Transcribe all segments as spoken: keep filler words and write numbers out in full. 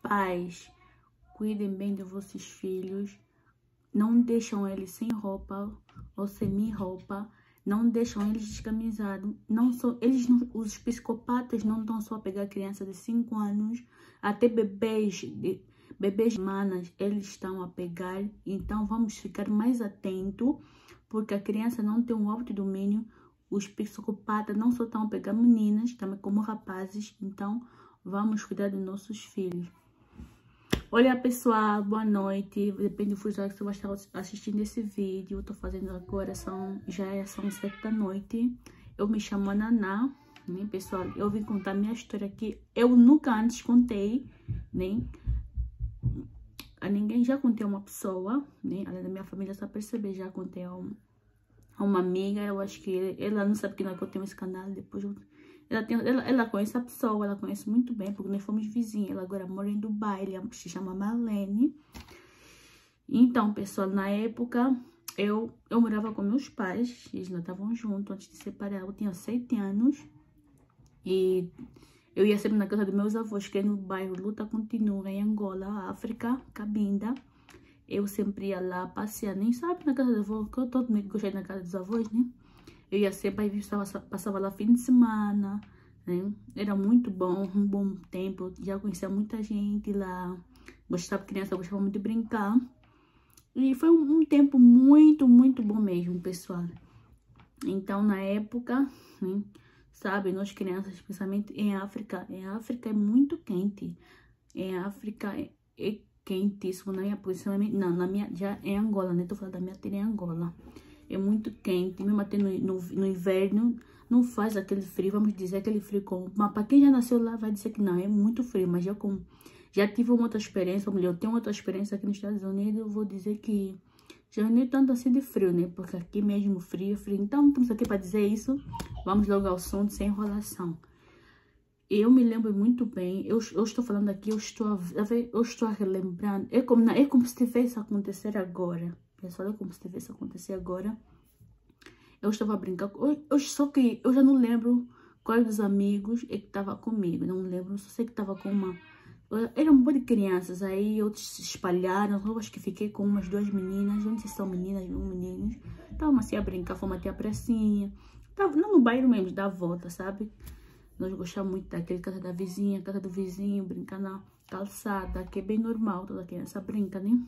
Pais, cuidem bem de vossos filhos. Não deixam eles sem roupa ou semi-roupa. Não deixam eles descamisados. Não só, eles não, os psicopatas não estão só a pegar criança de cinco anos. Até bebês, de, bebês manas, eles estão a pegar. Então, vamos ficar mais atentos. Porque a criança não tem um autodomínio. Os psicopatas não só estão a pegar meninas, também como rapazes. Então, vamos cuidar dos nossos filhos. Olha, pessoal, boa noite. Depende do fuso que você vai estar assistindo esse vídeo. Eu tô fazendo agora, são, já é, são sete da noite. Eu me chamo Naná, né, pessoal? Eu vim contar minha história aqui. Eu nunca antes contei, né? A ninguém. Já contei a uma pessoa, né? Além da minha família, só perceber, já contei a, um, a uma amiga. Eu acho que ela não sabe que não é que eu tenho esse canal. Depois eu... Ela, tem, ela, ela conhece a pessoa, ela conhece muito bem, porque nós fomos vizinhas. Ela agora mora em Dubai, ela se chama Marlene. Então, pessoal, na época, eu, eu morava com meus pais, eles não estavam juntos antes de separar. Eu tinha sete anos e eu ia sempre na casa dos meus avós, que é no bairro Luta Continua, em Angola, África, Cabinda. Eu sempre ia lá passear, nem sabe, na casa dos avós, que eu todo mundo gostei na casa dos avós, né? Eu ia sempre, passava, passava lá fim de semana, né? Era muito bom, um bom tempo. Já conhecia muita gente lá. Gostava de criança, gostava muito de brincar. E foi um, um tempo muito, muito bom mesmo, pessoal. Então, na época, né? Sabe, nós crianças, especialmente em África, em África é muito quente. Em África é, é quentíssimo. Na minha posição, não, na minha, já em Angola, né? Tô falando da minha terra em Angola. É muito quente, mesmo até no, no, no inverno, não faz aquele frio, vamos dizer, aquele frio como... Mas para quem já nasceu lá, vai dizer que não, é muito frio. Mas eu como, já tive uma outra experiência, mulher, eu tenho outra experiência aqui nos Estados Unidos, eu vou dizer que já não é tanto assim de frio, né? Porque aqui mesmo frio, frio. Então, estamos aqui para dizer isso, vamos logo ao assunto, sem enrolação. Eu me lembro muito bem, eu, eu estou falando aqui, eu estou a, eu estou a relembrando, é como, é como se tivesse a acontecer agora. Pessoal, é como se tivesse acontecer agora. Eu estava brincando. Eu, eu, só que eu já não lembro qual dos amigos é que estava comigo. Não lembro. Só sei que estava com uma... Era um monte de crianças. Aí outros se espalharam. Eu acho que fiquei com umas duas meninas. Não sei se são meninas ou meninos. Estávamos assim a brincar. Fomos até a pracinha. Tava, não no bairro mesmo, da volta, sabe? Nós gostávamos muito daquele casa da vizinha, casa do vizinho. Brincar na calçada. Que é bem normal. Toda criança brinca, né?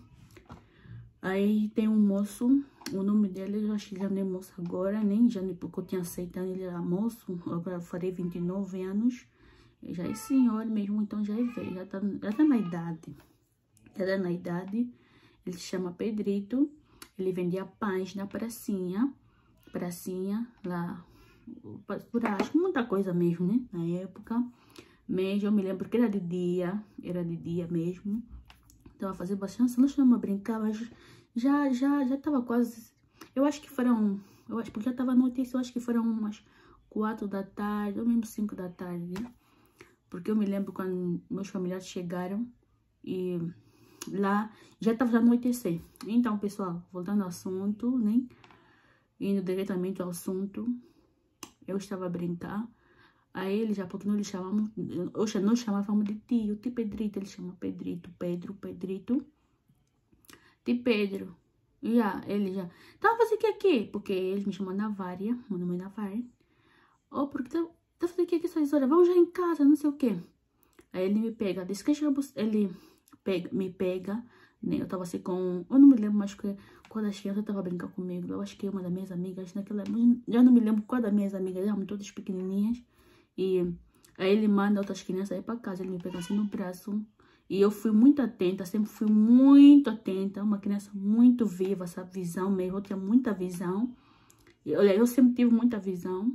Aí tem um moço, o nome dele, eu acho que já não é moço agora, nem já, porque eu tinha aceitado, ele era moço, agora eu farei vinte e nove anos, já é senhor mesmo, então já é velho, já tá, já tá na idade, já tá na idade, ele se chama Pedrito, ele vendia pães na pracinha, pracinha, lá, por acho, muita coisa mesmo, né, na época, mesmo, eu me lembro que era de dia, era de dia mesmo. Tava fazendo bastante, nós estávamos a brincar, mas já, já, já tava quase, eu acho que foram, eu acho, porque já tava notícia, eu acho que foram umas quatro da tarde, ou mesmo cinco da tarde, porque eu me lembro quando meus familiares chegaram e lá já tava anoitecer. Então, pessoal, voltando ao assunto, né, indo diretamente ao assunto, eu estava a brincar. Aí ele já, porque nós lhe chamamos, nós chamávamos de tio, tio Pedrito, ele chama Pedrito, Pedro, Pedrito, tio Pedro. E já, ele já, tá fazendo o que aqui? Porque eles me chamam Navária, meu nome é Navária. Ou porque tá, tá fazendo o que aqui essas horas? Vamos já em casa, não sei o que. Aí ele me pega, diz que ele pega, me pega, né? Eu tava assim com, eu não me lembro mais que, qual das crianças tava brincando comigo. Eu acho que uma das minhas amigas, naquela, já não me lembro qual das minhas amigas, eram todas pequenininhas. E aí ele manda outras crianças aí pra casa, ele me pega assim no braço. E eu fui muito atenta, sempre fui muito atenta. Uma criança muito viva, essa visão mesmo, eu tinha muita visão. E, olha, eu sempre tive muita visão.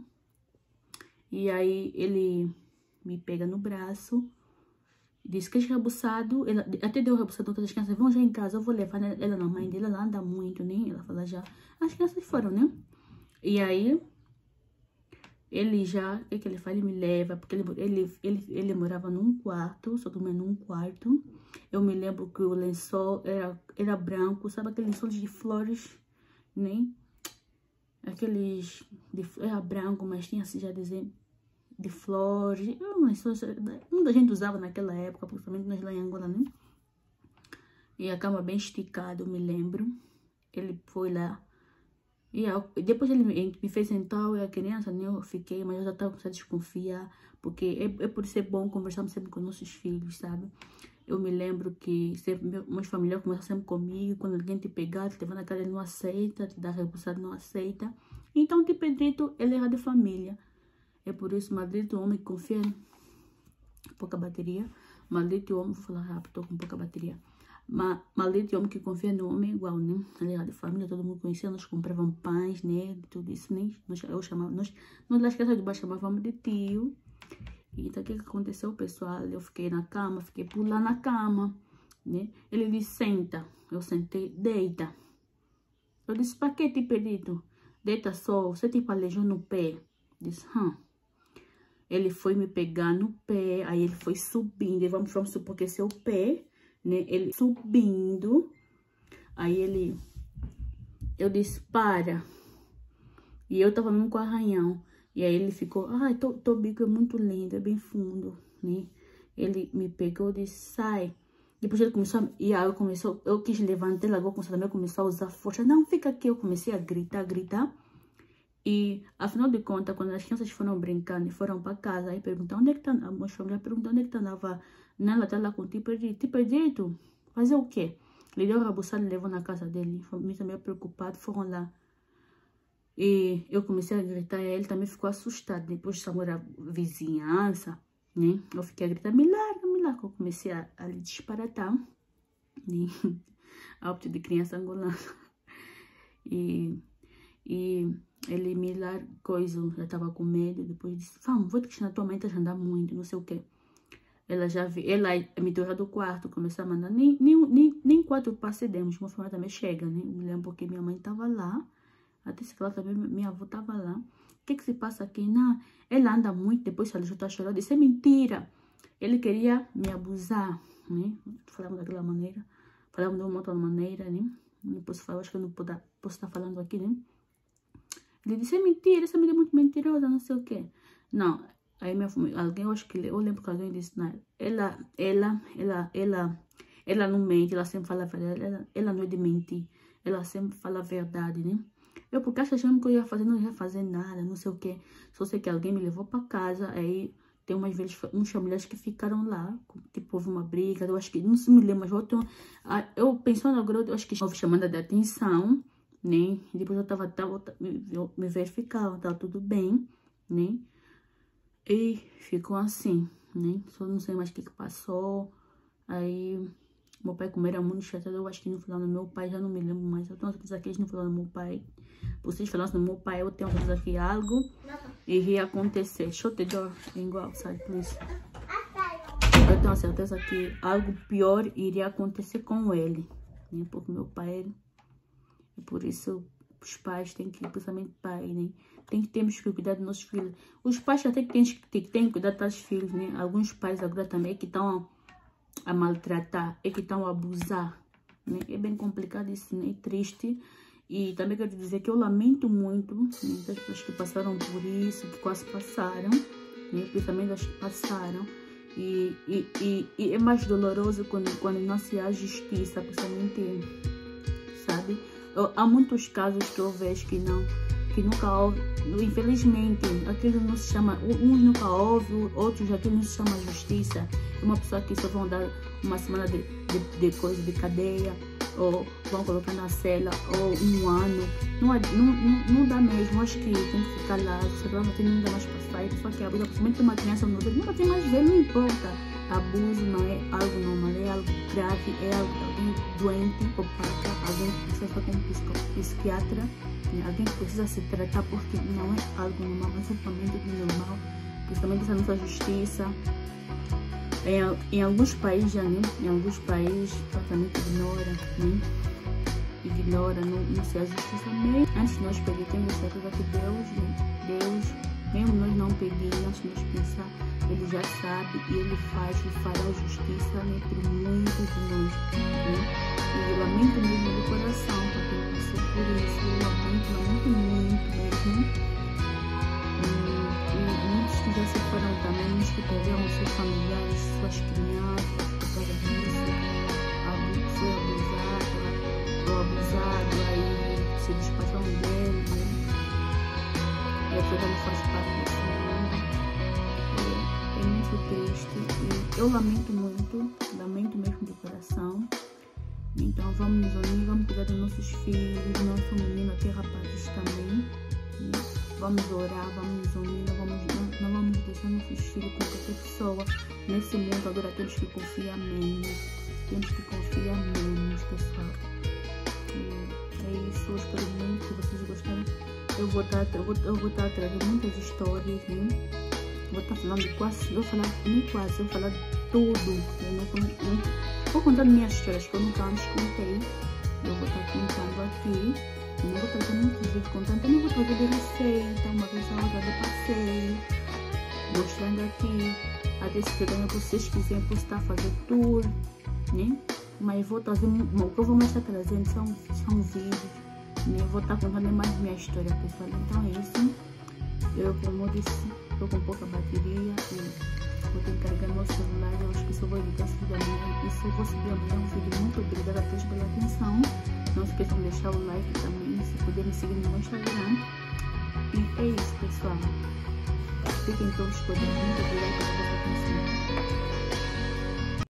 E aí ele me pega no braço, diz que é rebuçado. Ela, até deu rebuçado outras crianças, vão já em casa, eu vou levar ela na mãe dele, ela anda muito, né? Ela fala já, as crianças foram, né? E aí... Ele já, o que, que ele faz? Ele me leva, porque ele, ele, ele, ele morava num quarto, só dormia num quarto. Eu me lembro que o lençol era, era branco, sabe aqueles lençóis de flores, né? Aqueles, de, era branco, mas tinha assim, já dizer, de flores. Muita gente usava naquela época, principalmente nós lá em Angola, né? E a cama bem esticada, eu me lembro. Ele foi lá. E eu, depois ele me, me fez sentar, eu era criança, né? Eu fiquei, mas eu já estava começando a desconfiar. Porque é, é por isso é bom conversarmos sempre com nossos filhos, sabe? Eu me lembro que sempre, meu, meus familiares conversam sempre comigo. Quando alguém te pegar, te levar na cara, ele não aceita. Te dá rebuçado, não aceita. Então, tipo, Pedrito, ele era de família. É por isso, maldito homem que confia em pouca bateria. Maldito homem, vou falar rápido, tô com pouca bateria. Ma, maldito homem que confia no homem é igual, né? Ele era de família, todo mundo conhecia. Nós comprávamos pães, né? Tudo isso, né? Nós, eu chamava, nós, nós das casas de baixo chamávamos de tio. Então, o que, que aconteceu, pessoal? Eu fiquei na cama, fiquei pular na cama, né? Ele disse, senta. Eu sentei, deita. Eu disse, pra que te pedido? Deita só, você te palejou no pé. Disse, hum. Ele foi me pegar no pé, aí ele foi subindo. Vamos, vamos supor que esse é o pé, né? Ele subindo. Aí ele... Eu disse, para. E eu tava mesmo com arranhão. E aí ele ficou, ai, ah, teu bico é muito lindo, é bem fundo, né? Ele me pegou e disse, sai. Depois ele começou, a, e aí eu comecei, eu quis levantar, ele agora começou, começou a usar força. Não, fica aqui. Eu comecei a gritar, gritar. E, afinal de contas, quando as crianças foram brincando e foram para casa, aí perguntaram, onde é que tá, a minha família perguntou, onde é que tá, andava, nela tá lá com o tipo perdido, tipo perdido, fazer o quê? Ele deu uma rabuçada e levou na casa dele, me também preocupado, foram lá. E eu comecei a gritar, e ele também ficou assustado. Depois chamou a vizinhança, né? Eu fiquei a gritar, me larga, me larga. Eu comecei a, a lhe disparatar, né? Óbito de criança angolana. E, e ele me largou, eu já tava com medo. Depois disse, vamos, vou te questionar, tua mãe tá já andando muito, não sei o quê. Ela já viu, ela me deu do quarto, começou a mandar, nem, nem, nem, nem quatro passos demos, uma família também chega, né? Eu me lembro porque minha mãe tava lá. Até se ela também, minha avó tava lá. O que que se passa aqui? Não, ela anda muito, depois ela já tá chorando. Disse, é mentira. Ele queria me abusar, né? Falamos daquela maneira. Falamos de uma outra maneira, né? Não posso falar, acho que eu não posso, posso estar falando aqui, né? Ele disse, é mentira, essa menina é muito mentirosa, não sei o quê. Não, aí minha família, alguém, eu acho que, eu lembro que alguém disse, não, ela, ela, ela, ela, ela não mente, ela sempre fala a verdade, ela, ela não é de mentir, ela sempre fala a verdade, né? Eu, porque achando que eu ia fazer, não ia fazer nada, não sei o que. Só sei que alguém me levou para casa, aí tem umas vezes, uns familiares que ficaram lá, tipo, houve uma briga, eu acho que, não se me lembro, mas eu, tenho, eu pensando agora, eu acho que houve chamada de atenção, né? E depois eu tava, tava me, me verificava, tava tudo bem, né? E ficou assim, né? Só não sei mais o que que passou, aí... Meu pai, como era muito chateado, eu acho que não falaram no meu pai, já não me lembro mais. Eu tenho certeza que eles não falaram no meu pai. Vocês falaram no meu pai, eu tenho certeza que algo iria acontecer. Shut the door and go outside, please. Eu tenho certeza que algo pior iria acontecer com ele, né? Porque meu pai, e por isso os pais têm que, principalmente pai, né? Tem que termos que cuidar dos nossos filhos. Os pais até que têm que, têm que cuidar dos filhos, né? Alguns pais agora também que estão a maltratar, é que estão a abusar, né? É bem complicado isso, né? É triste. E também quero dizer que eu lamento muito, né, das pessoas que passaram por isso, que quase passaram, né? Principalmente as que passaram. E, e, e, e é mais doloroso quando, quando não se há justiça, principalmente, sabe? Eu, há muitos casos que eu vejo que não, que nunca houve, infelizmente, aquilo não se chama, uns nunca houve, outros aquilo não se chama justiça. Uma pessoa que só vão dar uma semana de, de, de coisa de cadeia, ou vão colocar na cela, ou um ano. Não, não, não, não dá mesmo. Acho que tem que ficar lá, se não tem nada mais para sair. Só que abusa, principalmente uma criança, não, nunca tem mais ver, não importa. Abuso não é algo normal, é algo grave, é algo alguém doente, opaca, alguém que precisa estar com um psiquiatra, né? Alguém que precisa se tratar, porque não é algo normal, mas totalmente normal, principalmente essa nossa justiça. Em, em alguns países, né? Em alguns países, totalmente ignora, né? Ignora, não, não se há justiça mesmo. Antes de nós pedir, temos certeza que Deus, né? Deus, mesmo nós não pedir, antes de nós pensar, Ele já sabe e Ele faz e fará justiça, né? Por muitos de nós, né? E eu lamento mesmo do coração, porque eu passei por isso, eu lamento, lamento muito mesmo. E, e muitos que já se foram também, uns que perderam seus familiares, suas crianças, por causa disso, alguém que foi abusado, ou abusado, aí se despacham dele, né? E a vida não faz parte desse mundo. É, é muito triste e eu lamento muito, lamento mesmo de coração. Então vamos nos unir, vamos cuidar dos nossos filhos, nosso menino, até rapazes também, né? Vamos orar, vamos nos unir, não vamos, não, não vamos deixar nossos filhos com qualquer pessoa. Nesse mundo agora temos que confiar menos, temos que confiar menos, pessoal. E é isso, eu espero muito que vocês gostarem. Eu vou estar, eu vou, eu vou estar trazendo muitas histórias, né? Vou estar falando de quase, eu vou falar, nem quase, eu vou falar de tudo. Eu não, não, vou contar minhas histórias que eu nunca antes contei. Eu vou estar contando aqui. Eu não vou trazer muitos vídeos contando. Também vou trazer de receita, uma vez a outra de passeio. Mostrando aqui. Até se também vocês quiserem postar, fazer tudo, né? Mas vou trazer, o que eu vou estar trazendo são, são vídeos, né? Vou estar contando mais minha história, pessoal. Então é isso. Eu, como eu disse, estou com pouca bateria e vou ter que carregar meu celular. Eu acho que só vou editar esse vídeo amanhã. E se eu vou subir amanhã um vídeo. Muito obrigada a todos pela atenção. Não se esqueçam de deixar o like também, se puder me seguir no meu Instagram. E é isso, pessoal. Fiquem todos por dentro. Muito obrigada.